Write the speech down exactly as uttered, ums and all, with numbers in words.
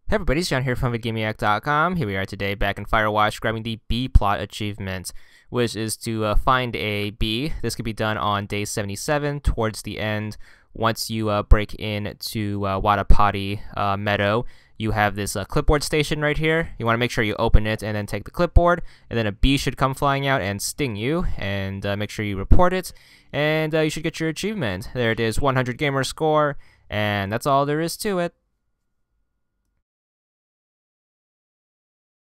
Hey everybody, it's John here from VidGamiac dot com. Here we are today back in Firewatch grabbing the B plot achievement, which is to uh, find a bee. This could be done on day seventy-seven towards the end. Once you uh, break into uh, Watapati uh, Meadow, you have this uh, clipboard station right here. You want to make sure you open it and then take the clipboard, and then a bee should come flying out and sting you, and uh, make sure you report it, and uh, you should get your achievement. There it is, one hundred gamer score, and that's all there is to it.